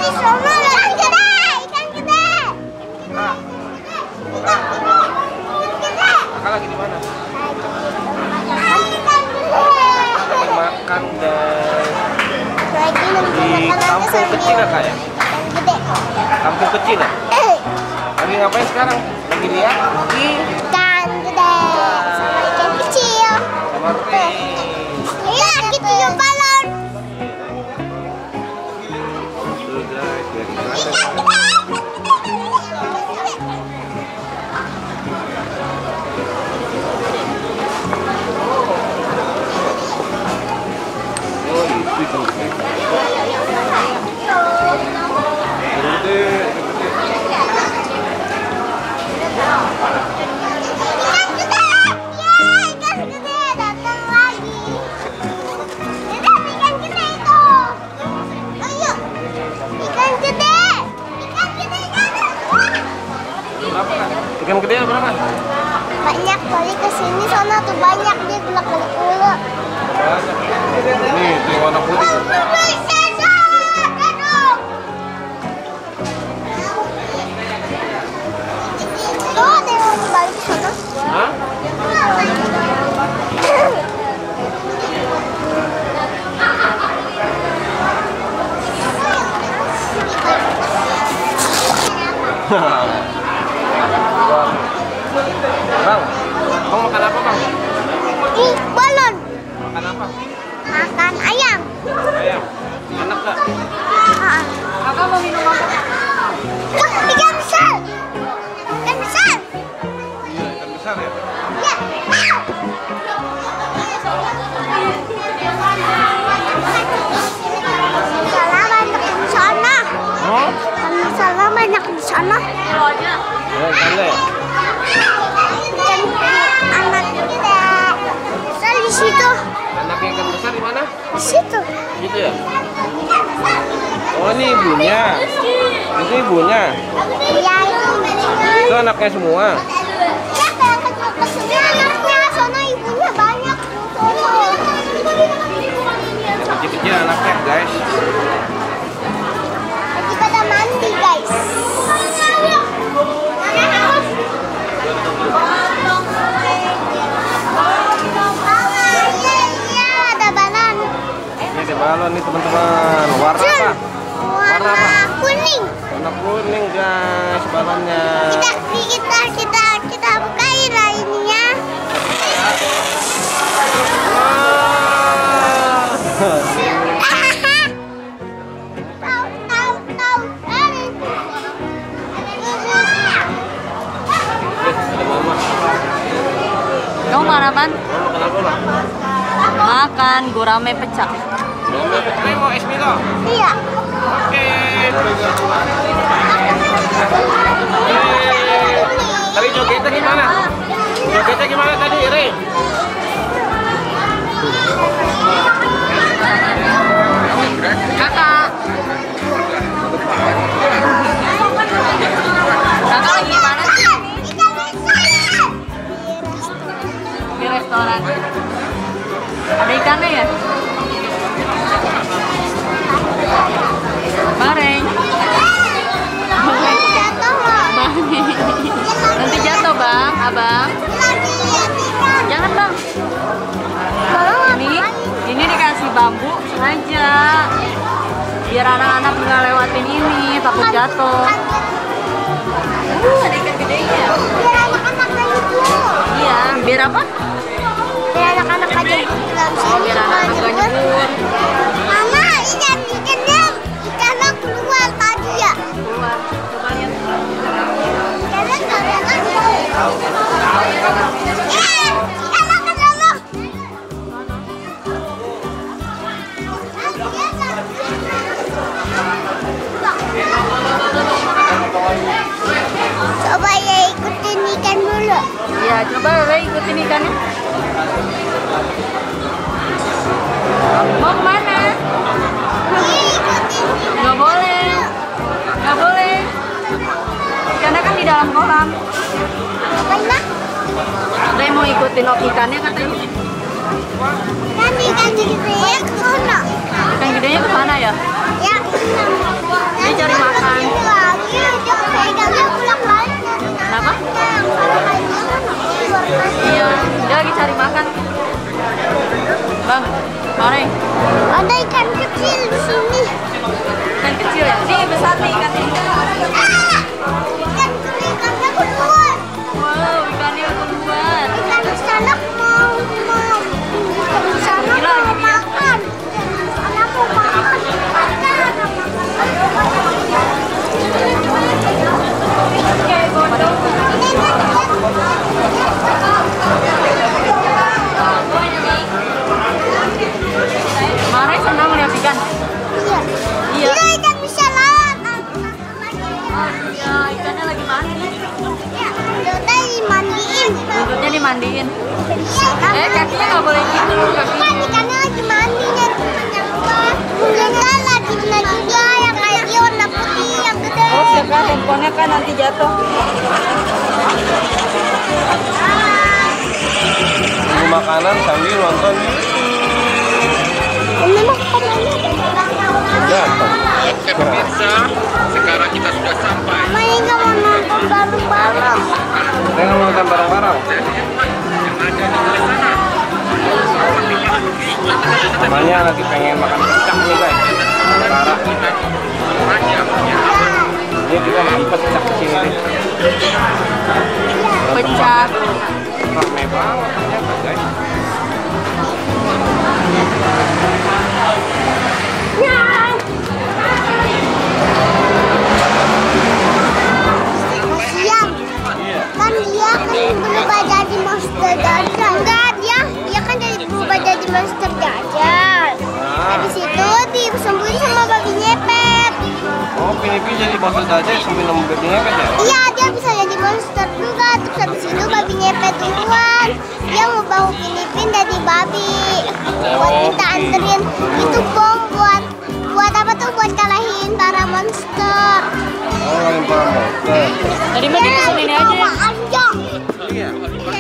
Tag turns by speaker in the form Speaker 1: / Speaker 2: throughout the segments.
Speaker 1: Sama ikan gede, ikan gede.
Speaker 2: Kakak lagi di mana?
Speaker 1: Ikan gede.
Speaker 2: Makan guys.
Speaker 1: Lagi
Speaker 2: Di kampung kecil ya kak ya?
Speaker 1: Ikan gede.
Speaker 2: Kampung kecil ya? Lagi ngapain sekarang? Lagi lihat?
Speaker 1: Ikan gede sama ikan kecil.
Speaker 2: Sama Rey.
Speaker 1: Iya, gitu ya balon.
Speaker 2: Tuh guys, lihat ikan.
Speaker 1: Ikan gede.
Speaker 2: Oh itu tuh. Gede.
Speaker 1: Ikan gede. Yeay, ikan gede datang lagi. Lihat ikan gede itu. Ayo. Ikan gede. Ikan gede datang.
Speaker 2: Berapa kan? Ikan gede berapa?
Speaker 1: Banyak kali kesini sana tuh banyak dia gelak-gelak mulu.
Speaker 2: Nih, itu yang warna putih.
Speaker 1: Tuh ada yang mau balik ke sana.
Speaker 2: Hah? Bang, kamu makan apa bang?
Speaker 1: Ih, balon.
Speaker 2: Makan apa?
Speaker 1: Makan ayam.
Speaker 2: Ayam. Enak gak?
Speaker 1: Kakak mau minum apa? Wah, ikan besar. Ikan besar.
Speaker 2: Iya, ikan besar ya.
Speaker 1: Ya. Salah banyak di sana.
Speaker 2: Oh?
Speaker 1: Salah banyak di sana.
Speaker 2: Ya, ikannya ya?
Speaker 1: Ikan anak kita. Besar di situ.
Speaker 2: Anaknya ikan besar di mana?
Speaker 1: Di situ.
Speaker 2: Gitu ya? Oh, ini ibunya. Itu ibunya.
Speaker 1: Iya, itu.
Speaker 2: Itu anaknya semua.
Speaker 1: Siapa yang kecil-kecilnya anaknya? Sono ibunya banyak. Sono.
Speaker 2: Yang kecil-kecil anaknya guys.
Speaker 1: Lagi pada mandi, guys. Iya, ada balon.
Speaker 2: Ini ada balon nih teman-teman. Warna apa? Warna apa?
Speaker 1: Warna kuning.
Speaker 2: Warna kuning guys balonnya.
Speaker 1: Kita bukain lah ininya. Tahu.
Speaker 2: Ada mama.
Speaker 3: Kamu makan apaan?
Speaker 2: Kamu makan apa bang?
Speaker 3: Makan gurame pecah.
Speaker 2: Ini mau es milo.
Speaker 1: Iya.
Speaker 2: Oke. Tadi jogetnya gimana? Jogetnya gimana tadi, Rey?
Speaker 3: Kakak. Kakak lagi di mana sih?
Speaker 1: Ikan besar.
Speaker 3: Di restoran. Ada ikannya ya? Bareng.
Speaker 1: Jatuh loh.
Speaker 3: Nanti jatuh bang, abang.
Speaker 1: Lagi lihat ikan.
Speaker 3: Jangan bang. Ini dikasih bambu sengaja. Biar anak-anak nggak lewatin ini, takut jatuh. Ada ikan gedenya.
Speaker 1: Biar anak-anak aja dulu.
Speaker 3: Iya, biar apa?
Speaker 1: Biar anak-anak aja dulu dalam
Speaker 3: Oh,
Speaker 1: sini.
Speaker 3: biar anak-anak nggak nyebur.
Speaker 1: Mama, ikannya keluar tadi ya.
Speaker 3: Keluar, coba lihat.
Speaker 1: Ikannya keluar tadi. Ikannya ke sana. Coba ya ikutin ikan dulu.
Speaker 3: Iya, coba Rey ikutin ikannya. Mau kemana?
Speaker 1: Ikutin.
Speaker 3: Nggak boleh. Nggak boleh. Ikannya kan di dalam kolam.
Speaker 1: Ngapain lah?
Speaker 3: Rey mau ikutin ikannya katanya.
Speaker 1: Kan ikan gede ke sana.
Speaker 3: Ikan gedenya ke sana ya?
Speaker 1: Ya.
Speaker 3: Dia lagi cari makan. Bang, mana?
Speaker 1: Ada ikan kecil di sini.
Speaker 3: Ikan kecil ya? Ini besar nih ikannya.
Speaker 1: Ikannya keluar.
Speaker 3: Wow, ikannya keluar.
Speaker 1: Ikan di sana mau ikan di sana
Speaker 3: Gila,
Speaker 1: mau
Speaker 3: gila.
Speaker 1: makan. Sana mau makan.
Speaker 3: Mana senang lihat ikan?
Speaker 1: Iya.
Speaker 3: Iya.
Speaker 1: Iya, ikan bisa laut.
Speaker 3: Iya, ikannya lagi mandi.
Speaker 1: Ya, udah dimandiin.
Speaker 3: Buntutnya dimandiin.
Speaker 1: Sana
Speaker 3: Kakinya nggak boleh gitu.
Speaker 1: kan ikannya lagi mandi dan temennya keluar. Mungkin kan lagi benar juga yang kayak dia warna putih yang gede.
Speaker 3: Oh, siapa handphonenya kan nanti jatuh.
Speaker 2: Beli makanan sambil nonton
Speaker 1: Ini makanannya.
Speaker 2: jatuh.
Speaker 4: Oke pemirsa, sekarang kita sudah sampai.
Speaker 1: Maya nggak mau nonton bareng-bareng.
Speaker 2: Saya nggak mau nonton bareng-bareng. Namanya lagi pengen makan pecak nih guys. Sekarang ini juga makan pecak di sini nih.
Speaker 3: Pecak.
Speaker 2: Ramai banget ternyata guys.
Speaker 1: Kasian.
Speaker 2: Iya.
Speaker 1: Kan dia kan berubah jadi monster dajjal. Enggak, dia kan berubah jadi monster dajjal. Habis itu disembunyi sama babi ngepet.
Speaker 2: Oh, Pinipin jadi monster aja sambil nemu baby ngepet ya?
Speaker 1: Iya, dia bisa jadi monster juga. Terus habis itu babi ngepet duluan. Dia mau bawa Pinipin jadi babi. Buat kita anterin itu bom buat apa tuh? Buat kalahin para monster.
Speaker 2: Oh, lagi para monster.
Speaker 3: Tadi mah disusun ini aja.
Speaker 1: Aja.
Speaker 2: Iya.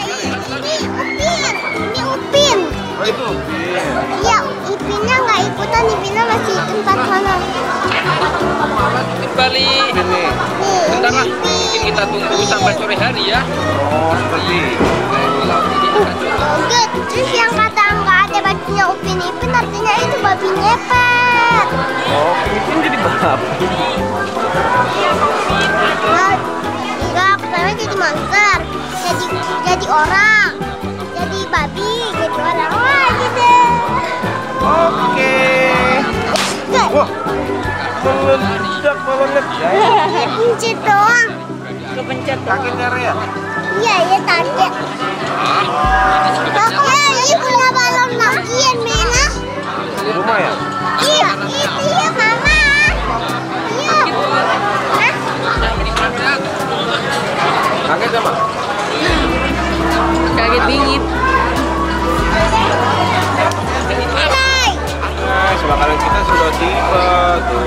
Speaker 1: Ini Upin.
Speaker 2: Oh, itu. Iya.
Speaker 1: Iya, Ipinnya nggak ikutan. Ipinnya masih di tempat sana.
Speaker 4: Kembali.
Speaker 2: Ini.
Speaker 1: Nih,
Speaker 4: Bentar lah,
Speaker 1: Ipin.
Speaker 4: mungkin kita tunggu sampai sore hari ya.
Speaker 2: Oh, seperti itu.
Speaker 1: Good. Terus yang kata nggak ada bajunya Upin Ipin artinya itu babi ngepet.
Speaker 2: Oh, Pinipin jadi babi.
Speaker 1: Enggak, pertama jadi monster, jadi orang, jadi babi, jadi orang. Wah, gitu.
Speaker 2: Oke.
Speaker 1: Good.
Speaker 2: Wah, meledak banget guys.
Speaker 1: Pencet doang.
Speaker 3: Kepencet.
Speaker 2: Kaget ya?
Speaker 1: Iya, iya target. Ya, ini punya balon magian, Mena.
Speaker 2: Di rumah ya?
Speaker 1: Iya, itu ya, Mama. Iya. Hah?
Speaker 2: Kaget sama?
Speaker 3: Kaget bingit.
Speaker 1: Hai.
Speaker 2: Guys, makanan kita sudah tiba tuh.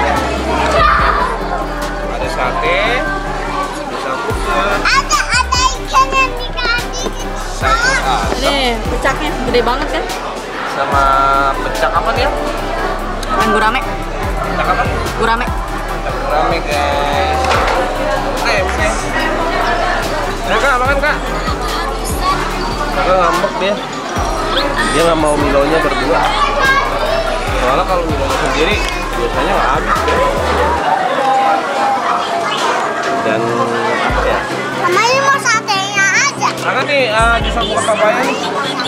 Speaker 2: Ada sate, bisa bukan,
Speaker 1: Ada ikan yang dikasih.
Speaker 2: sayur asam,
Speaker 3: Nih, pecaknya gede banget kan?
Speaker 2: sama pecak apa nih ya?
Speaker 3: Yang gurame.
Speaker 2: Pecak apa?
Speaker 3: Gurame.
Speaker 2: Pecak rame guys. Oke. Ayo kak, makan kak. Kakak ngambek dia. Dia nggak mau Milonya berdua. Soalnya kalau Milonya sendiri biasanya nggak habis guys. Dan apa ya?
Speaker 1: Mama ini mau satenya aja.
Speaker 2: Kakak nih jus buah papaya nih.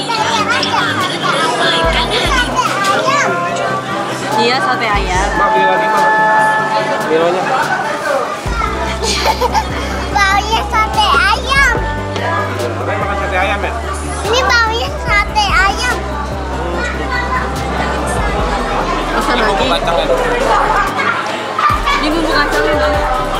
Speaker 3: Iya, sate ayam.
Speaker 2: Mak beli lagi mak. Milonya.
Speaker 1: Baunya sate ayam.
Speaker 2: Kakak makan sate ayam ya?
Speaker 1: Ini baunya sate ayam.
Speaker 3: Pesan lagi.
Speaker 2: Bumbu kacang ya?
Speaker 3: Ini bumbu kacangnya bang.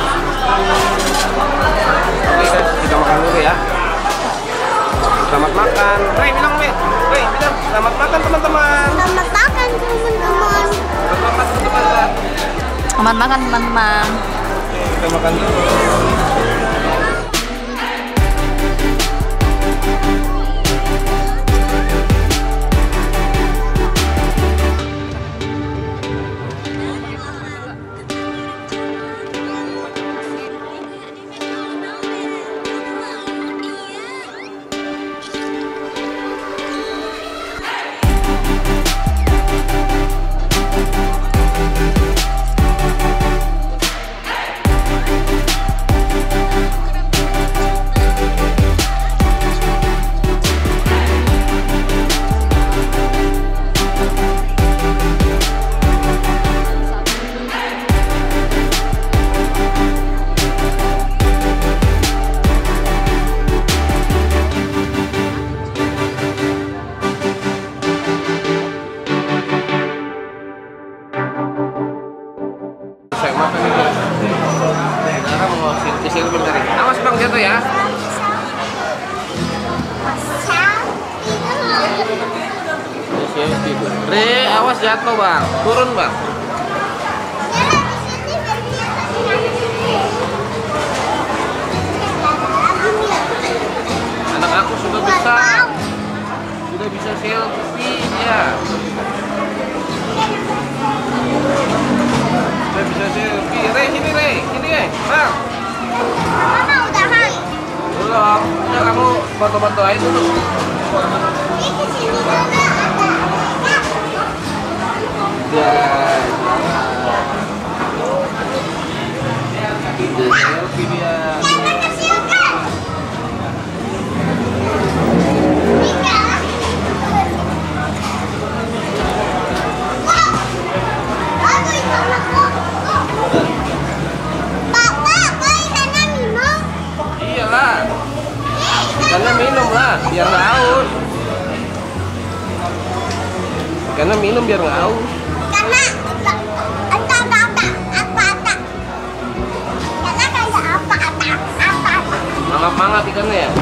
Speaker 2: Oke guys, kita makan dulu ya. Selamat makan. Rey bilang Mi. Rey bilang selamat makan teman-teman.
Speaker 1: Selamat makan teman-teman.
Speaker 2: Selamat makan teman-teman.
Speaker 3: Selamat makan teman-teman.
Speaker 2: Kita makan dulu. makan ini. Sekarang mau kecil bentar ini. Awas bang jatuh ya. Re, awas jatuh bang. Turun bang. Anak aku sudah besar. Sudah bisa selfie ya. Sudah bisa selfie. Re, sini Re. Sini bang.
Speaker 1: Mama udahan.
Speaker 2: Belum. Udah kamu foto-foto aja dulu.
Speaker 1: Ini kesini juga ada.
Speaker 2: Dan selfie dia.
Speaker 1: Jangan kecilkan. Tika. Wow. Aku itu anakku. Bapak, kau ikannya minum?
Speaker 2: Iyalah. Karena minum lah, biar nggak haus. Karena minum biar nggak haus.
Speaker 1: Karena
Speaker 2: Mangap-mangap ikannya ya.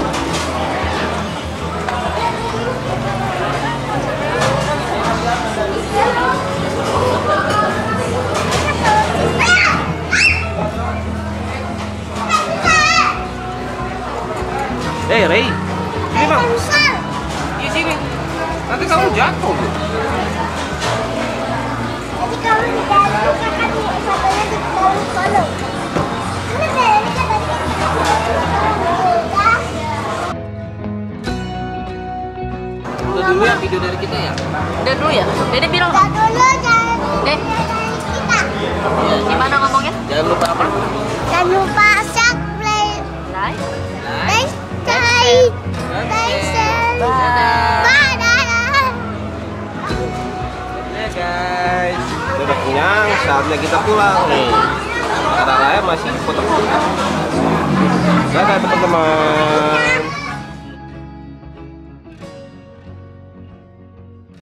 Speaker 2: Rey, sini bang. Di sini. Nanti kamu jatuh.
Speaker 1: Jadi kamu di dalam kakak di fotonya di dalam kolong. Ini dari
Speaker 2: Udah dulu ya video dari kita ya.
Speaker 3: Udah dulu ya? Dede bilang
Speaker 1: Udah dulu jangan
Speaker 3: Deh,
Speaker 1: kita.
Speaker 3: gimana ngomongnya?
Speaker 2: Jangan lupa apa?
Speaker 1: Jangan lupa subscribe,
Speaker 3: Like.
Speaker 1: like, share, dadah.
Speaker 2: Ya guys, udah kenyang, saatnya kita pulang nih. Ada Raya masih foto-foto. Dadah teman-teman.